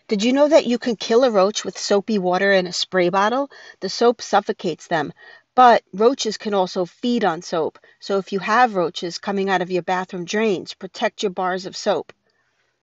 Did you know that you can kill a roach with soapy water in a spray bottle? The soap suffocates them. But roaches can also feed on soap. So if you have roaches coming out of your bathroom drains, protect your bars of soap.